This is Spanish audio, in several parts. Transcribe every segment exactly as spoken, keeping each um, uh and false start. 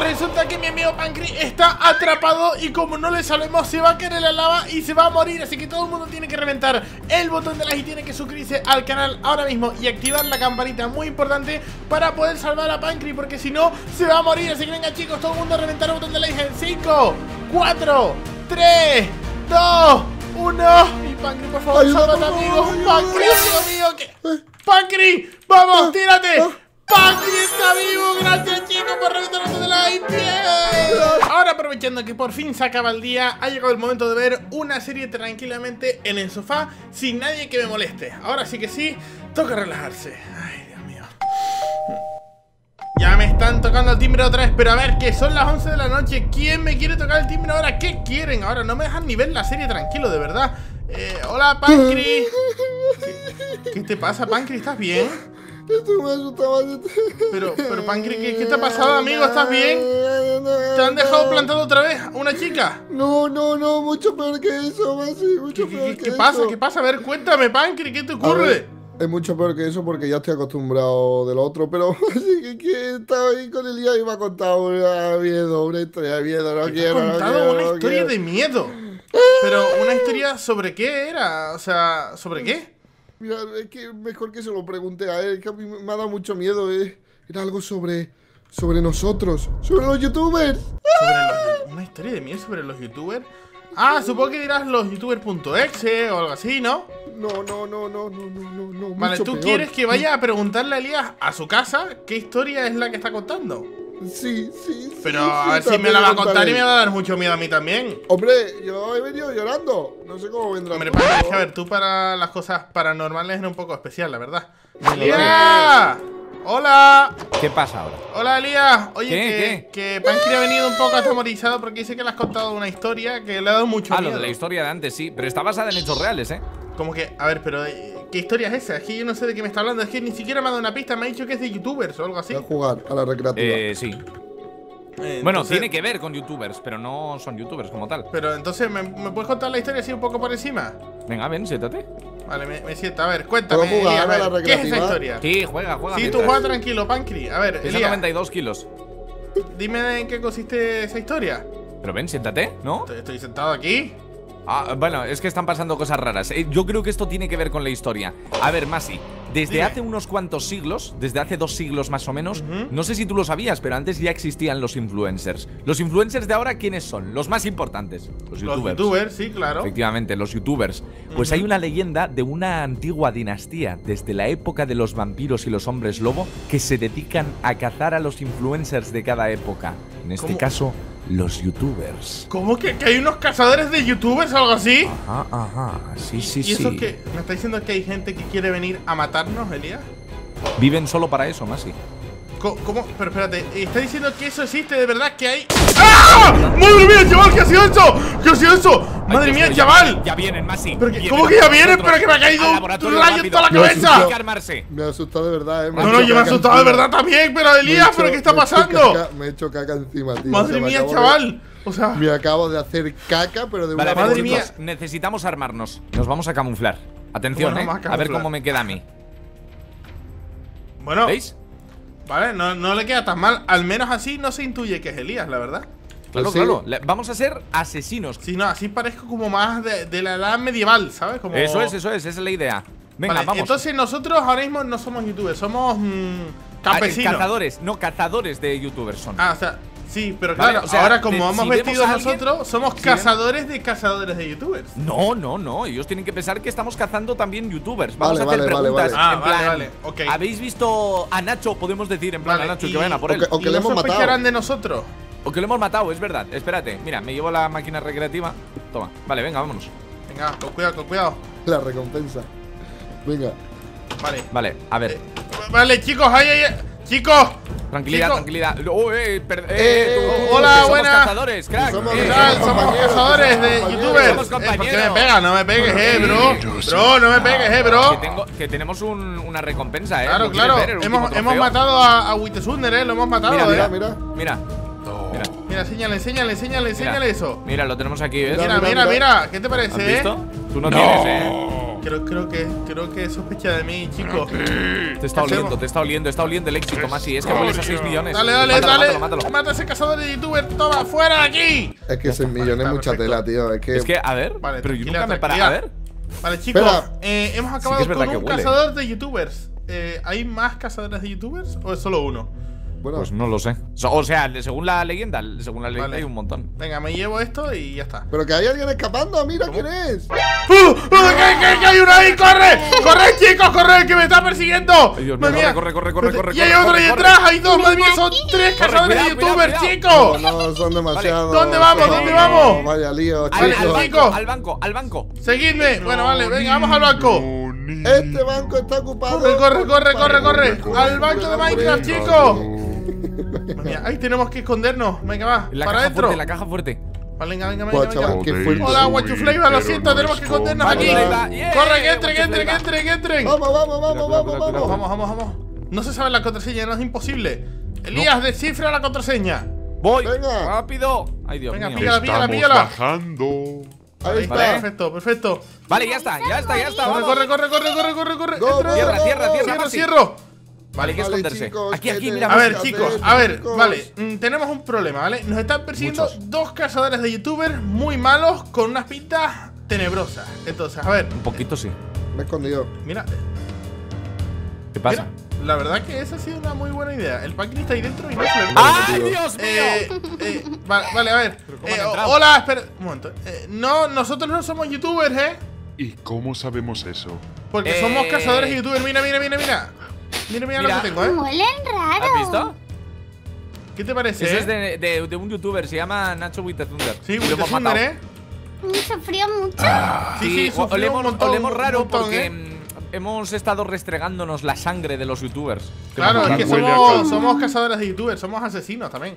resulta que mi amigo Pancri está atrapado y como no le salvemos se va a caer en la lava y se va a morir. Así que todo el mundo tiene que reventar el botón de like y tiene que suscribirse al canal ahora mismo y activar la campanita, muy importante, para poder salvar a Pancri, porque si no se va a morir. Así que venga, chicos, todo el mundo a reventar el botón de like en cinco, cuatro, tres, dos, uno. Y Pancri, por favor, sálvate, amigo. Pancri, amigo mío, que... Pancri, vamos, tírate. Pancri está vivo, gracias chicos por reventar el botón de like. Bien. Ahora, aprovechando que por fin se acaba el día, ha llegado el momento de ver una serie tranquilamente en el sofá, sin nadie que me moleste. Ahora sí que sí, toca relajarse. Ay, Dios mío. Ya me están tocando el timbre otra vez, pero a ver, que son las once de la noche. ¿Quién me quiere tocar el timbre ahora? ¿Qué quieren? Ahora no me dejan ni ver la serie tranquilo, de verdad. Eh, hola, Pancri. ¿Qué, ¿Qué te pasa, Pancri? ¿Estás bien? Estoy muy asustado. Pero, pero Pancri, ¿qué, ¿qué te ha pasado, amigo? ¿Estás bien? ¿Te han dejado plantado otra vez una chica? No, no, no, mucho peor que eso, Masi, mucho ¿Qué, peor qué, que ¿qué eso. pasa? ¿Qué pasa? A ver, cuéntame, Pancri, ¿qué te ocurre? Ver, es mucho peor que eso porque ya estoy acostumbrado del otro, pero así que, que estaba ahí con Elías y me ha contado una miedo, una historia de miedo, no quiero, ¿Te ha contado no quiero, una no historia quiero. de miedo? Pero, ¿una historia sobre qué era? O sea, ¿sobre qué? Mira, es que mejor que se lo pregunte a él, que a mí me ha dado mucho miedo, eh. Era algo sobre, sobre nosotros, sobre los youtubers. ¿Sobre los, ¿Una historia de miedo sobre los youtubers? Ah, supongo que dirás los youtubers punto exe o algo así, ¿no? No, no, no, no, no, no, no, no. Vale, mucho ¿tú peor. quieres que vaya a preguntarle a Elías a su casa qué historia es la que está contando? Sí, sí, sí. Pero sí, a ver si también me la va a contar contaré. y me va a dar mucho miedo a mí también. Hombre, yo he venido llorando. No sé cómo vendrá. Hombre, todo. Pancri, es que a ver, tú para las cosas paranormales eres un poco especial, la verdad. lo ¡Elías! ¡Hola! ¿Qué pasa ahora? Hola, Elías. Oye, ¿Qué, que, que Pancri ha venido un poco atemorizado porque dice que le has contado una historia que le ha dado mucho Ah, miedo. lo de la historia de antes, sí, pero está basada en hechos reales, ¿eh? Como que, a ver, pero eh, ¿qué historia es esa? Es que yo no sé de qué me está hablando. Es que ni siquiera me ha dado una pista. Me ha dicho que es de youtubers o algo así. Voy a jugar a la recreativa. Eh, sí. Eh, Bueno, entonces- tiene que ver con youtubers, pero no son youtubers como tal. Pero entonces, ¿me, ¿me puedes contar la historia así un poco por encima? Venga, ven, siéntate. Vale, me, me siento. A ver, cuéntame, ¿Puedo jugar Elías, a a la ver, ¿qué es esa recreativa? historia? Sí, juega, juega. Sí, tú mientras. juega tranquilo, Pancri. A ver, Pesa Elías, noventa y dos kilos. dime en qué consiste esa historia. Pero ven, siéntate, ¿no? Estoy, estoy sentado aquí. Ah, bueno, es que están pasando cosas raras. Eh, Yo creo que esto tiene que ver con la historia. A ver, Masi, desde Dime. hace unos cuantos siglos, desde hace dos siglos más o menos, Ujú. no sé si tú lo sabías, pero antes ya existían los influencers. Los influencers de ahora, ¿quiénes son? Los más importantes. Los Los youtubers. youtubers, sí, claro. Efectivamente, los youtubers. Pues Ujú. hay una leyenda de una antigua dinastía, desde la época de los vampiros y los hombres lobo, que se dedican a cazar a los influencers de cada época. En este ¿Cómo? caso, los youtubers. ¿Cómo que, que hay unos cazadores de youtubers o algo así? Ajá, ajá, sí, sí, ¿Y eso sí. que me está diciendo que hay gente que quiere venir a matarnos, Elías? Viven solo para eso, Masi. Co- ¿Cómo? Pero espérate, ¿está diciendo que eso existe de verdad? ¿Que hay...? ¡Ah! ¡Madre mía, chaval! ¿Qué ha sido eso? ¿Qué ha sido eso? Ay, ¡Madre Dios mía, mío, ya chaval! vienen, Ya vienen, Masi. ¿Pero que- Vienen cómo que ya a vienen? nosotros. Pero que me ha caído Al un laboratorio rayo en rápido. toda la Me ha cabeza. asustado. Calmarse. Me ha asustado de verdad, eh. Me No, he no, hecho yo me he caca asustado de encima. verdad también, pero Me he Elías, hecho- ¿pero qué está me he hecho pasando? caca- Me he hecho caca encima, tío. Madre O sea, me mía, acabo de- chaval. O sea, Me acabo de hacer caca, pero de Vale, una a ver, Madre chicos, mía. necesitamos armarnos. Nos vamos a camuflar. Atención, ¿Cómo eh. nos vamos a A ver camuflar? cómo me queda a mí. bueno, ¿Veis? vale, no, no le queda tan mal. Al menos así no se intuye que es Elías, la verdad. Claro, Pues sí. claro. Le- Vamos a ser asesinos. Si no, así parezco como más de, de la edad medieval, ¿sabes? Como... Eso es, eso es, esa es la idea. Venga, Vale, vamos. entonces nosotros ahora mismo no somos youtubers, somos mm, Ah, campesinos. cazadores, no, cazadores de youtubers son. Ah, o sea, sí, pero Vale, claro, o sea, ahora como de- vamos si vemos vestidos a alguien- nosotros, somos si cazadores de cazadores de youtubers. No, no, no. Ellos tienen que pensar que estamos cazando también youtubers. Vamos Vale, a hacer vale, vale, preguntas. vale. Ah, en vale, plan, vale, ok. ¿habéis visto a Nacho? Podemos decir en plan Vale, a Nacho y- que vayan a por él. o que- o que ¿Y le no hemos matado. sospecharán de nosotros? O que lo hemos matado, es verdad. Espérate, mira, me llevo la máquina recreativa. Toma. Vale, venga, vámonos. Venga, con cuidado, con cuidado. La recompensa. Venga. Vale. Vale, a ver. Eh, vale, chicos, ay, ay, ay. Chicos. Tranquilidad, chicos. tranquilidad. Oh, eh, per- Eh, eh, tú, eh, tú, hola, que somos buenas. cazadores, crack. Somos- Eh, ¿Qué Eh, tal? somos Somos compañeros, cazadores somos de compañeros. youtubers. Somos Eh, ¿Por qué me compañeros. pegas? No me pegues, eh, bro. Compañeros. Bro, no me pegues, eh, bro. Que, tengo, que tenemos un- una recompensa, eh. Claro, ¿Lo quieres claro. ver, el último Hemos, hemos trofeo? matado a, a Wittesunder, eh. Lo hemos matado, Mira, eh. Mira, mira. mira. Mira. Mira. Mira, enséñale, enséñale, enséñale, enséñale Mira. eso. Mira, lo tenemos aquí, ¿ves? Mira, Mira, mira, mira. mira. ¿Qué te ¿Has parece, eh? visto? Tú no, tienes, eh. Creo, creo que creo que sospecha de mí, chicos. Te está oliendo, te está oliendo, está oliendo el éxito, Masi. Es que hueles a seis millones. Dale, dale, Mátalo, dale. mátalo, mátalo. Mata a ese cazador de youtuber. Toma, fuera de aquí. Es que seis millones es mucha perfecto. tela, tío. Es que. Es que, a ver, Vale, pero yo tranquila, nunca me para. tranquila. A ver. Vale, chicos, Espera. eh, hemos que acabado es verdad con que un huele. cazador de youtubers. Eh, ¿Hay más cazadores de youtubers o es solo uno? Bueno, Pues no lo sé. So- O sea, según la leyenda, según la leyenda Vale. hay un montón. Venga, me llevo esto y ya está. pero que hay alguien escapando. Mira quién es. ¡Uh! ¡Uh! ¿Qué, qué, qué hay uno ahí? ¡Corre! ¡Corre, chicos! ¡Corre! ¡Que me está persiguiendo! Ay, Dios mío, Madre mía. corre, corre, corre, corre, Y hay corre, otro corre, ahí corre. detrás. Hay dos, madre mía. Son tres Corre, cazadores de cuidado, cuidado, youtubers, cuidado. chicos. No, no, son demasiados. ¿Dónde vamos? ¿Dónde vamos? Vaya lío, Al, al chicos. banco, chicos. al banco, al banco. Seguidme. Bueno, vale, venga, vamos al banco. Este banco está ocupado. Corre, corre, corre, corre, corre. Corre, Al banco de corre, Minecraft, corre. chicos. Madre mía, ahí tenemos que escondernos. Venga, va. En la Para caja adentro. fuerte, la caja fuerte. Vale, venga, venga, Buah, venga, chaval, venga. qué fuerte. Hola, Guachufleiva, lo siento, tenemos que escondernos aquí. Hola. Yeah, Corre, que entren, que entren, que Guachufleiva. entren, que entren. Vamos, vamos, vamos, Cuidado, vamos, cuidado, vamos. Vamos, vamos, vamos. No se sabe la contraseña, no es imposible. Elías, descifra la contraseña. Voy. Venga. Rápido. Ay, Dios Venga, mío. píllala, píllala, Estamos píllala. bajando. Ahí está. Vale. Perfecto, perfecto. Vale, ya está, ya está, ya está. Corre, vamos. corre, corre, corre, corre, corre, corre. Go, Entra. go, Cierra, go, cierra, go. cierra. Cierro, fácil. cierro. Vale, hay que Vale, esconderse. chicos, Aquí, ¿qué aquí, mira. A ver, Vamos a chicos, hacer, a ver, chicos. vale, mm, tenemos un problema, ¿vale? Nos están persiguiendo Muchos. dos cazadores de youtubers muy malos con unas pintas tenebrosas. Entonces, a ver, Un poquito sí. Me he escondido. mira, ¿Qué pasa? mira, la verdad que esa ha sido una muy buena idea. El Paquín está ahí dentro y no se le ve. ¡Ay, Dios mío! Eh, eh, vale, vale, a ver. ¿Pero cómo Eh, han entrado? hola, espera, un momento. Eh, no, nosotros no somos youtubers, ¿eh? ¿Y cómo sabemos eso? Porque Eh. somos cazadores de youtubers. Mira, mira, mira, mira. Mira, mira, Mira. lo que tengo, ¿eh? Huelen raro. ¿Has visto? ¿Qué te parece? Ese eh? es de, de, de un youtuber, se llama Nacho with the Thunder. Sí, Y lo With the hemos Thunder, matado. ¿eh? Mm, Sufrió mucho. Sí, sí, Sí, sufrió olemos, un montón, olemos un raro montón, porque ¿eh? mm, hemos estado restregándonos la sangre de los youtubers. Que Claro, nos es que matan. Huele a somos, casa. somos cazadores de youtubers, somos asesinos también.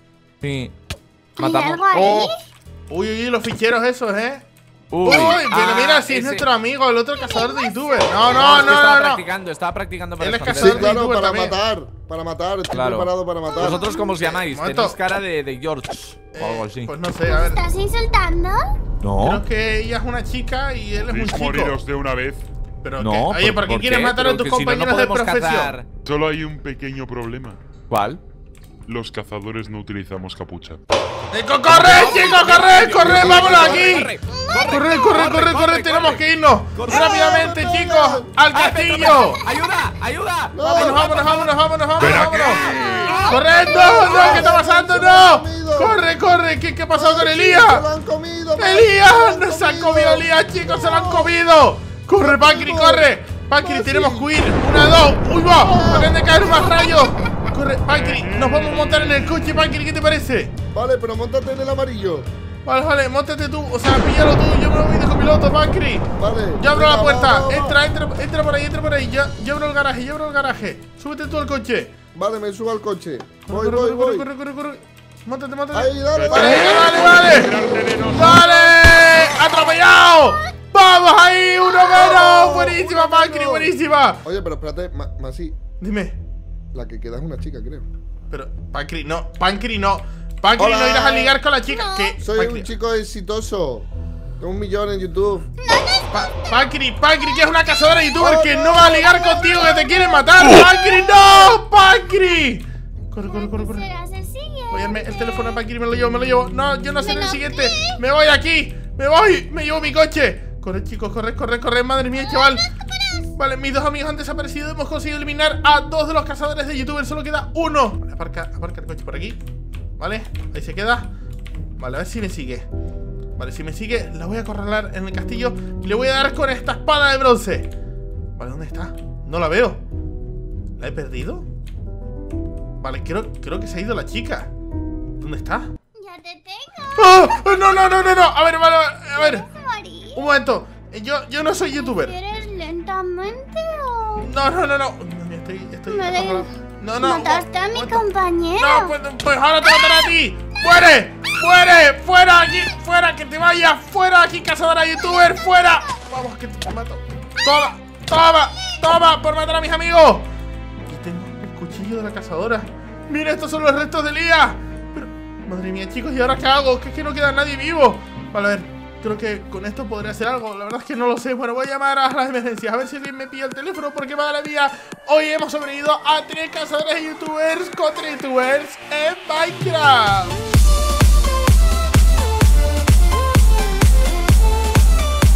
Sí. ¿Hay Matamos. algo ahí? Oh. Uy, uy, los ficheros esos, ¿eh? Uy, Uy, pero ah, mira, si es ese. nuestro amigo, el otro cazador de youtubers. No, No, no, es que no, estaba no, no. practicando, estaba practicando para Él es esconderse. Sí, cazador. claro, youtuber para también. matar. Para matar. Estoy Claro. preparado para matar. ¿Vosotros cómo os llamáis? Momento. Tenéis cara de, de George o algo Eh, así. Pues no sé, a ver. ¿Estás insultando? No. Creo que ella es una chica y él es un ¿Podéis chico. moriros de una vez? Pero No, que- oye, ¿por- ¿por qué por quieres qué? matar a Pero tus que si no, no compañeros de podemos profesión? cazar. Solo hay un pequeño problema. ¿Cuál? Los cazadores no utilizamos capucha. Eh, co- ¡Corre, chicos, corre, corre! ¡Vámonos aquí! Corre, Corre, corre, corre, corre, tenemos que irnos corre. rápidamente, Corre. chicos, al ¡Ah, castillo. ¡Ayuda! ¡Ayuda! Vámonos, vámonos, vámonos, vámonos, vámonos, Pero vámonos. ¡Correcto! ¡No! ¿Qué está pasando? ¡No! ¡Corre, corre! ¿Qué, qué ha pasado con ¡Se Elías? lo han comido! ¡Elías! ¡Nos han comido a Elías, chicos! ¡Se lo han comido! ¡Corre, Pancri, corre! Pancri, tenemos que huir. Una, dos. ¡Uy, va! ¡Acaban de caer más rayos! ¡Corre, Pancri! Nos vamos a montar en el coche, Pancri. ¿Qué te parece? Vale, pero montate en el amarillo. Vale, vale, móntate tú. O sea, píllalo tú. Yo me voy de copiloto, Pancri. Vale. Yo abro la Venga, puerta. vamos, vamos. Entra, entra, entra por ahí, entra por ahí. Yo, yo abro el garaje, yo abro el garaje. Súbete tú al coche. Vale, me subo al coche. Voy, corre, voy, corre, voy. corre, corre, corre. Móntate, móntate. Ahí, dale, Vale, dale. vale, vale. ¡Vale! ¡Atropellado! ¡Vamos ahí! ¡Uno menos! ¡Buenísima, Pancri! ¡Buenísima! Oye, pero espérate, Ma- Masi. Dime. La que queda es una chica, creo. Pero, Pancri, no. Pancri, no. Pancri, Hola. no irás a ligar con la chica. No. ¿Qué? Soy Pancri, un chico exitoso. Tengo un millón en YouTube. Pa- Pancri, Pancri, que es una cazadora de youtuber Oh, que no. no va a ligar contigo, que te quiere matar. ¡Pancri, no! ¡Pancri! Corre, corre, corre, corre. ¿Serás el siguiente? Voy a darme el teléfono a Pancri, me lo llevo, me lo llevo. No, yo no seré el ¿Pero siguiente. qué? Me voy aquí. Me voy. Me llevo mi coche. Corre, chicos, corre, corre, corre. Madre mía, chaval. Vale, mis dos amigos han desaparecido. Hemos conseguido eliminar a dos de los cazadores de youtubers. Solo queda uno. Vale, aparca, aparca el coche por aquí. Vale, ahí se queda. Vale, a ver si me sigue. Vale, si me sigue, la voy a acorralar en el castillo y le voy a dar con esta espada de bronce. Vale, ¿dónde está? No la veo. ¿La he perdido? Vale, creo, creo que se ha ido la chica. ¿Dónde está? Ya te tengo. ¡Oh! No, no, no, no, no. A ver, vale, a ver. Morir. Un momento. Yo, yo no soy youtuber. ¿Quieres lentamente o...? No, no, no, no. Estoy, estoy. Me da- No, no. Mataste a mi momento. compañero. No, pues, pues ahora te mataré a ti. ¡Muere! ¡Muere! ¡Fuera aquí! ¡Fuera! ¡Que te vayas! ¡Fuera aquí, cazadora youtuber! ¡Fuera! Vamos, que te mato. ¡Toma! ¡Toma! ¡Toma! ¡Por matar a mis amigos! Aquí tengo el cuchillo de la cazadora. ¡Mira, estos son los restos de Elías! Pero, madre mía, chicos, ¿y ahora qué hago? Que es que no queda nadie vivo. Vale, a ver. creo que con esto podría hacer algo. La verdad es que no lo sé. Bueno, voy a llamar a las emergencias, a ver si alguien me pilla el teléfono, porque madre mía, hoy hemos sobrevivido a tres cazadores de youtubers contra youtubers en Minecraft.